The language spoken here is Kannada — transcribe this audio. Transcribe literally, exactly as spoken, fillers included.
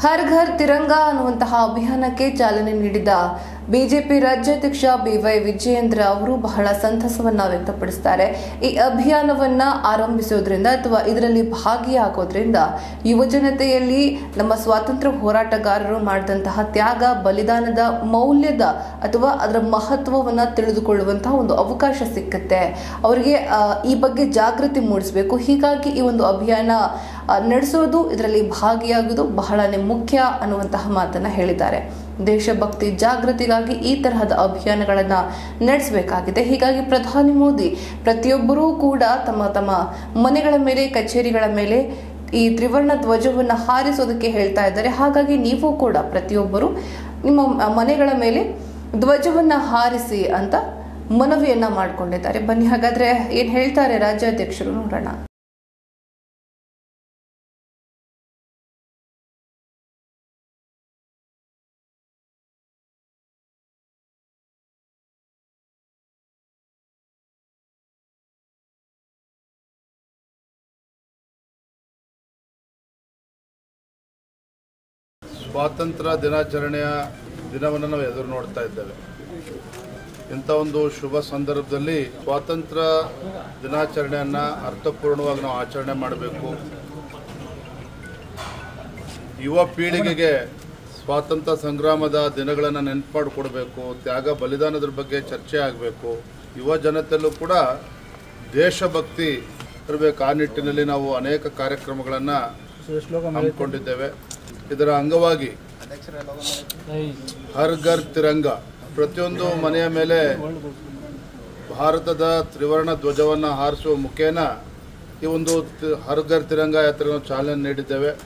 ಹರ್ ಘರ್ ತಿರಂಗಾ ಅನ್ನುವಂತಹ ಅಭಿಯಾನಕ್ಕೆ ಚಾಲನೆ ನೀಡಿದ ಬಿಜೆಪಿ ರಾಜ್ಯಾಧ್ಯಕ್ಷ ಬಿವೈ ವಿಜಯೇಂದ್ರ ಅವರು ಬಹಳ ಸಂತಸವನ್ನ ವ್ಯಕ್ತಪಡಿಸುತ್ತಾರೆ. ಈ ಅಭಿಯಾನವನ್ನ ಆರಂಭಿಸೋದ್ರಿಂದ ಅಥವಾ ಇದರಲ್ಲಿ ಭಾಗಿಯಾಗೋದ್ರಿಂದ ಯುವಜನತೆಯಲ್ಲಿ ನಮ್ಮ ಸ್ವಾತಂತ್ರ್ಯ ಹೋರಾಟಗಾರರು ಮಾಡಿದಂತಹ ತ್ಯಾಗ ಬಲಿದಾನದ ಮೌಲ್ಯದ ಅಥವಾ ಅದರ ಮಹತ್ವವನ್ನ ತಿಳಿದುಕೊಳ್ಳುವಂತಹ ಒಂದು ಅವಕಾಶ ಸಿಕ್ಕುತ್ತೆ. ಅವರಿಗೆ ಈ ಬಗ್ಗೆ ಜಾಗೃತಿ ಮೂಡಿಸಬೇಕು. ಹೀಗಾಗಿ ಈ ಒಂದು ಅಭಿಯಾನ ನಡೆಸೋದು, ಇದರಲ್ಲಿ ಭಾಗಿಯಾಗೋದು ಬಹಳನೇ ಮುಖ್ಯ ಅನ್ನುವಂತಹ ಮಾತನ್ನ ಹೇಳಿದ್ದಾರೆ. ದೇಶಭಕ್ತಿ ಜಾಗೃತಿಗಾಗಿ ಈ ತರಹದ ಅಭಿಯಾನಗಳನ್ನ ನಡೆಸಬೇಕಾಗಿದೆ. ಹೀಗಾಗಿ ಪ್ರಧಾನಿ ಮೋದಿ ಪ್ರತಿಯೊಬ್ಬರೂ ಕೂಡ ತಮ್ಮ ತಮ್ಮ ಮನೆಗಳ ಮೇಲೆ, ಕಚೇರಿಗಳ ಮೇಲೆ ಈ ತ್ರಿವರ್ಣ ಧ್ವಜವನ್ನ ಹಾರಿಸೋದಕ್ಕೆ ಹೇಳ್ತಾ ಇದ್ದಾರೆ. ಹಾಗಾಗಿ ನೀವು ಕೂಡ ಪ್ರತಿಯೊಬ್ಬರು ನಿಮ್ಮ ಮನೆಗಳ ಮೇಲೆ ಧ್ವಜವನ್ನ ಹಾರಿಸಿ ಅಂತ ಮನವಿಯನ್ನ ಮಾಡಿಕೊಂಡಿದ್ದಾರೆ. ಬನ್ನಿ ಹಾಗಾದ್ರೆ ಏನ್ ಹೇಳ್ತಾರೆ ರಾಜ್ಯಾಧ್ಯಕ್ಷರು ನೋಡೋಣ. ಸ್ವಾತಂತ್ರ್ಯ ದಿನಾಚರಣೆಯ ದಿನವನ್ನು ನಾವು ಎದುರು ನೋಡ್ತಾ ಇದ್ದೇವೆ. ಇಂಥ ಒಂದು ಶುಭ ಸಂದರ್ಭದಲ್ಲಿ ಸ್ವಾತಂತ್ರ್ಯ ದಿನಾಚರಣೆಯನ್ನು ಅರ್ಥಪೂರ್ಣವಾಗಿ ನಾವು ಆಚರಣೆ ಮಾಡಬೇಕು. ಯುವ ಪೀಳಿಗೆಗೆ ಸ್ವಾತಂತ್ರ್ಯ ಸಂಗ್ರಾಮದ ದಿನಗಳನ್ನು ನೆನಪು ಮಾಡಿಕೊಡ್ಬೇಕು. ತ್ಯಾಗ ಬಲಿದಾನದ ಬಗ್ಗೆ ಚರ್ಚೆ ಆಗಬೇಕು. ಯುವ ಜನತೆಯಲ್ಲೂ ಕೂಡ ದೇಶಭಕ್ತಿ ಇರಬೇಕು. ಆ ನಿಟ್ಟಿನಲ್ಲಿ ನಾವು ಅನೇಕ ಕಾರ್ಯಕ್ರಮಗಳನ್ನು ಹಮ್ಮಿಕೊಂಡಿದ್ದೇವೆ. ಇದರ ಅಂಗವಾಗಿ ಹರ್ ಘರ್ ತಿರಂಗ, ಪ್ರತಿಯೊಂದು ಮನೆಯ ಮೇಲೆ ಭಾರತದ ತ್ರಿವರ್ಣ ಧ್ವಜವನ್ನು ಹಾರಿಸುವ ಮುಖೇನ ಈ ಒಂದು ಹರ್ ಘರ್ ತಿರಂಗ ಯಾತ್ರೆಗೆ ಚಾಲನೆ ನೀಡಿದ್ದೇವೆ.